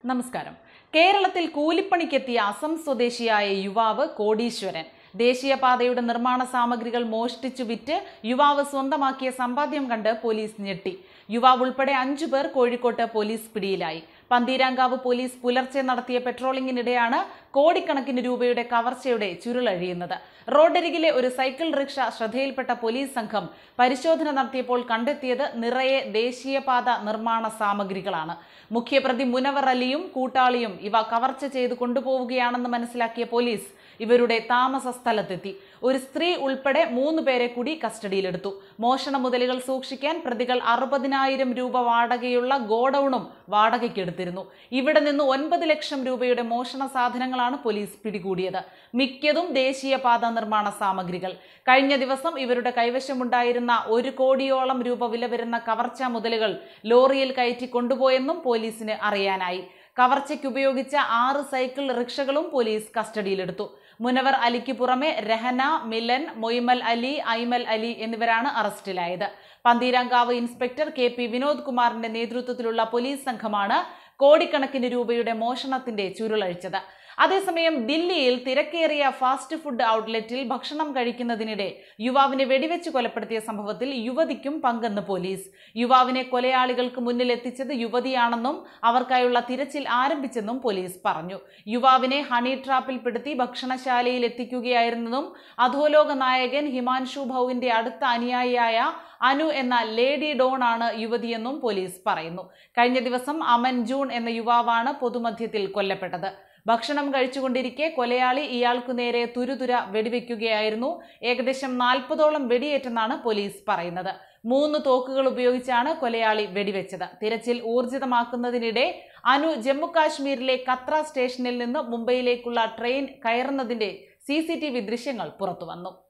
നമസ്കാരം. കേരളത്തിൽ കൂലിപ്പണിക്കെത്തിയ അസം സ്വദേശിയായ യുവാവ് കോടീശ്വരൻ. ദേശീയപാതയുടെ നിർമ്മാണ സാമഗ്രികൾ മോഷ്ടിച്ചു വിറ്റ് യുവാവ് സ്വന്തമാക്കിയ സമ്പാദ്യം കണ്ട് പോലീസ് ഞെട്ടി. യുവാവ് ഉൾപ്പെടെ 5 പേർ കോഴിക്കോട്ട് പോലീസ് പിടിയിലായി. പന്തീരാങ്കാവ് പോലീസ് പുലർച്ചെ നടത്തിയ പെട്രോളിംഗിനിടെയാണ് കോടിക്കണക്കിന് രൂപയുടെ കവർച്ചയുടെ ചുരുളഴിയുന്നത്. റോഡരികിലെ ഒരു സൈക്കിൾ റിക്ഷ ശ്രദ്ധയിൽപ്പെട്ട പോലീസ് സംഘം പരിശോധന നടത്തിയപ്പോൾ കണ്ടെത്തിയത് നിറയെ ദേശീയപാത നിർമ്മാണ സാമഗ്രികളാണ്. മുഖ്യപ്രതി മുനവർ അലിയും കൂട്ടാളിയും ഇവ കവർച്ച ചെയ്ത് കൊണ്ടുപോവുകയാണെന്ന് മനസ്സിലാക്കിയ പോലീസ് ഇവരുടെ താമസ സ്ഥലത്തെത്തി. ഒരു സ്ത്രീ ഉൾപ്പെടെ 3 പേരെ കൂടി കസ്റ്റഡിയിലെടുത്തു. മോഷണ മുതലുകൾ സൂക്ഷിക്കാൻ പ്രതികൾ 60,000 രൂപ വാടകയുള്ള ഗോഡൌണും വാടകയ്ക്കെടുത്തിരുന്നു. ഇവിടെ നിന്ന് 9 ലക്ഷം രൂപയുടെ മോഷണ സാധനങ്ങളാണ് പോലീസ് പിടികൂടിയത്. മിക്കതും ദേശീയപാത നിർമ്മാണ സാമഗ്രികൾ. കഴിഞ്ഞ ദിവസം ഇവരുടെ കൈവശമുണ്ടായിരുന്ന 1 കോടിയോളം രൂപ വില വരുന്ന കവർച്ചാ മുതലുകൾ ലോറിയിൽ കയറ്റി കൊണ്ടുപോയെന്നും പോലീസിന് അറിയാനായി. കവർച്ചയ്ക്ക് ഉപയോഗിച്ച 6 സൈക്കിൾ റിക്ഷകളും പോലീസ് കസ്റ്റഡിയിലെടുത്തു. മുനവർ അലിക്ക് പുറമെ രഹന, മിലൻ, മൊയ്മൽ അലി, ഐമൽ അലി എന്നിവരാണ് അറസ്റ്റിലായത്. പന്തീരാങ്കാവ് ഇൻസ്പെക്ടർ KP വിനോദ് കുമാറിന്റെ നേതൃത്വത്തിലുള്ള പോലീസ് സംഘമാണ് കോടിക്കണക്കിന് രൂപയുടെ മോഷണത്തിന്റെ ചുരുളഴിച്ചത്. അതേസമയം ദില്ലിയിൽ തിരക്കേറിയ ഫാസ്റ്റ് ഫുഡ് ഔട്ട്ലെറ്റിൽ ഭക്ഷണം കഴിക്കുന്നതിനിടെ യുവാവിനെ വെടിവെച്ച് കൊലപ്പെടുത്തിയ സംഭവത്തിൽ യുവതിക്കും പങ്കെന്ന് പോലീസ്. യുവാവിനെ കൊലയാളികൾക്ക് മുന്നിൽ എത്തിച്ചത് യുവതിയാണെന്നും അവർക്കായുള്ള തിരച്ചിൽ ആരംഭിച്ചെന്നും പോലീസ് പറഞ്ഞു. യുവാവിനെ ഹണി ട്രാപ്പിൽപ്പെടുത്തി ഭക്ഷണശാലയിൽ എത്തിക്കുകയായിരുന്നെന്നും അധോലോക നായകൻ ഹിമാൻഷു ഭൌവിന്റെ അടുത്ത അനുയായിയായ അനു എന്ന ലേഡി ഡോൺ ആണ് യുവതിയെന്നും പോലീസ് പറയുന്നു. കഴിഞ്ഞ ദിവസം അമൻ ജൂൺ എന്ന യുവാവാണ് പൊതുമധ്യത്തിൽ കൊല്ലപ്പെട്ടത്. ഭക്ഷണം കഴിച്ചുകൊണ്ടിരിക്കെ കൊലയാളി ഇയാൾക്കു നേരെ തുരുതുര വെടിവെക്കുകയായിരുന്നു. ഏകദേശം 40ഓളം വെടിയേറ്റെന്നാണ് പോലീസ് പറയുന്നത്. 3 തോക്കുകൾ ഉപയോഗിച്ചാണ് കൊലയാളി വെടിവെച്ചത്. തിരച്ചിൽ ഊർജിതമാക്കുന്നതിനിടെ അനു ജമ്മു കാശ്മീരിലെ കത്ര സ്റ്റേഷനിൽ നിന്ന് മുംബൈയിലേക്കുള്ള ട്രെയിൻ കയറുന്നതിന്റെ CCTV ദൃശ്യങ്ങൾ പുറത്തുവന്നു.